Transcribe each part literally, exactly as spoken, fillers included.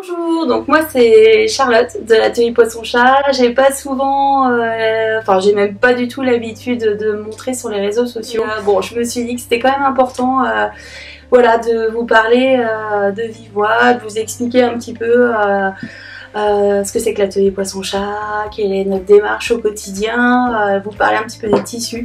Bonjour, donc moi c'est Charlotte de l'atelier Poisson-Chat. J'ai pas souvent, euh, enfin j'ai même pas du tout l'habitude de me montrer sur les réseaux sociaux. Euh, bon, je me suis dit que c'était quand même important euh, voilà, de vous parler euh, de vive voix, de vous expliquer un petit peu euh, euh, ce que c'est que l'atelier Poisson-Chat, quelle est notre démarche au quotidien, euh, vous parler un petit peu des tissus.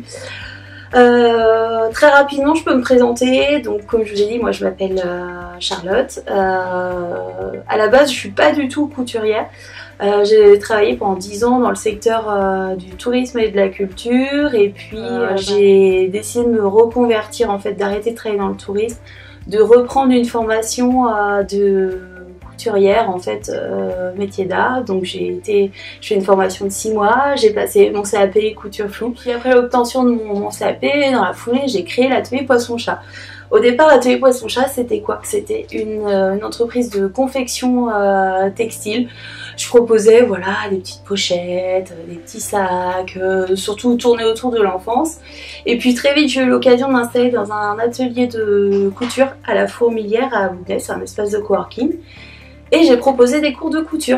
Euh, très rapidement, je peux me présenter. Donc, comme je vous ai dit, moi je m'appelle euh, Charlotte. Euh, à la base, je suis pas du tout couturière. Euh, j'ai travaillé pendant dix ans dans le secteur euh, du tourisme et de la culture. Et puis, euh, j'ai décidé de me reconvertir, en fait, d'arrêter de travailler dans le tourisme, de reprendre une formation euh, de couturière, en fait, euh, métier d'art. Donc j'ai été, je fais une formation de six mois, j'ai passé mon C A P couture floue. Puis après l'obtention de mon, mon C A P, dans la foulée, j'ai créé l'atelier Poisson-Chat. Au départ, l'atelier Poisson-Chat, c'était quoi? C'était une, une entreprise de confection euh, textile. Je proposais voilà, des petites pochettes, des petits sacs, euh, surtout tournés autour de l'enfance. Et puis très vite, j'ai eu l'occasion de m'installer dans un atelier de couture à la Fourmilière à Bougnay, c'est un espace de coworking. Et j'ai proposé des cours de couture.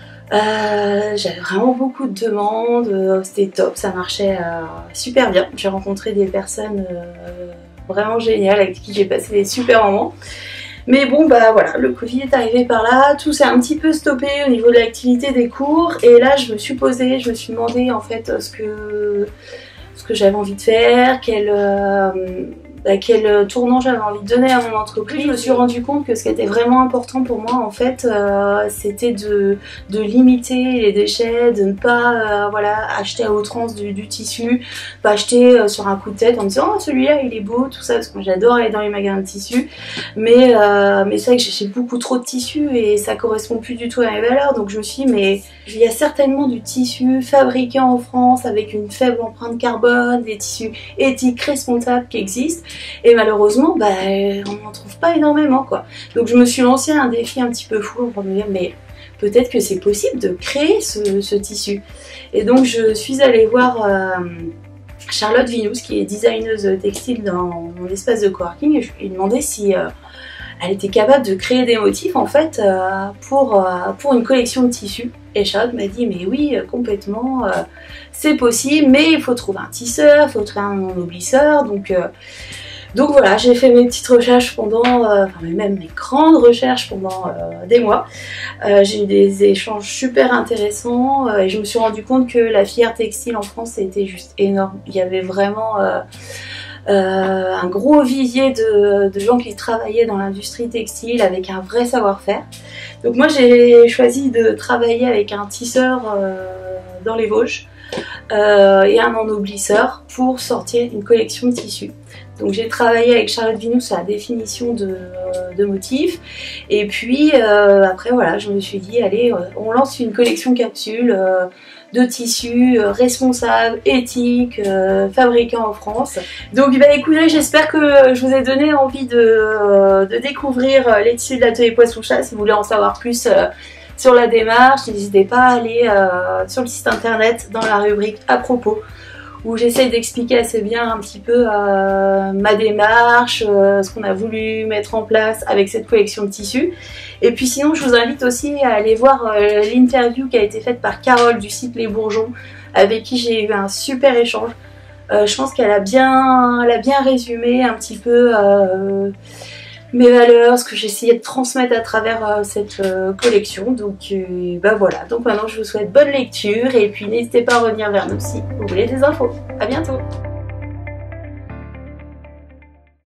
Euh, J'avais vraiment beaucoup de demandes, euh, c'était top, ça marchait euh, super bien. J'ai rencontré des personnes euh, vraiment géniales avec qui j'ai passé des super moments. Mais bon, bah voilà, le Covid est arrivé par là, tout s'est un petit peu stoppé au niveau de l'activité des cours. Et là, je me suis posée, je me suis demandé en fait ce que, ce que j'avais envie de faire, quel... Euh, à quel tournant j'avais envie de donner à mon entreprise. Je me suis rendu compte que ce qui était vraiment important pour moi en fait euh, c'était de, de limiter les déchets, de ne pas euh, voilà, acheter à outrance du, du tissu, pas acheter euh, sur un coup de tête en me disant oh celui-là il est beau, tout ça, parce que moi j'adore aller dans les magasins de tissus, mais, euh, mais c'est vrai que j'ai beaucoup trop de tissus et ça correspond plus du tout à mes valeurs. Donc je me suis dit mais il y a certainement du tissu fabriqué en France avec une faible empreinte carbone, des tissus éthiques, responsables qui existent. Et malheureusement, bah, on n'en trouve pas énormément, quoi. Donc je me suis lancée un défi un petit peu fou pour me dire, mais peut-être que c'est possible de créer ce, ce tissu. Et donc je suis allée voir euh, Charlotte Vinous, qui est designeuse textile dans mon espace de coworking, et je lui ai demandé si euh, elle était capable de créer des motifs, en fait, euh, pour, euh, pour une collection de tissus. Et Charlotte m'a dit, mais oui, complètement, euh, c'est possible, mais il faut trouver un tisseur, il faut trouver un ennoblisseur, donc... Euh, Donc voilà, j'ai fait mes petites recherches pendant, euh, enfin même mes grandes recherches pendant euh, des mois. Euh, j'ai eu des échanges super intéressants euh, et je me suis rendu compte que la filière textile en France était juste énorme. Il y avait vraiment euh, euh, un gros vivier de, de gens qui travaillaient dans l'industrie textile avec un vrai savoir-faire. Donc moi j'ai choisi de travailler avec un tisseur euh, dans les Vosges euh, et un ennoblisseur pour sortir une collection de tissus. Donc j'ai travaillé avec Charlotte Vinous sur la définition de, de motifs et puis euh, après voilà, je me suis dit allez, on lance une collection capsule euh, de tissus euh, responsables, éthiques, euh, fabriqués en France. Donc bah écoutez, j'espère que je vous ai donné envie de, euh, de découvrir les tissus de l'atelier Poisson-Chat. Si vous voulez en savoir plus euh, sur la démarche, n'hésitez pas à aller euh, sur le site internet dans la rubrique à propos, où j'essaie d'expliquer assez bien un petit peu euh, ma démarche, euh, ce qu'on a voulu mettre en place avec cette collection de tissus. Et puis sinon, je vous invite aussi à aller voir euh, l'interview qui a été faite par Carole du site Les Bourgeons, avec qui j'ai eu un super échange. Euh, je pense qu'elle a bien, elle a bien résumé un petit peu euh, mes valeurs, ce que j'essayais de transmettre à travers euh, cette euh, collection. Donc euh, bah voilà, donc maintenant je vous souhaite bonne lecture et puis n'hésitez pas à revenir vers nous si vous voulez des infos. À bientôt.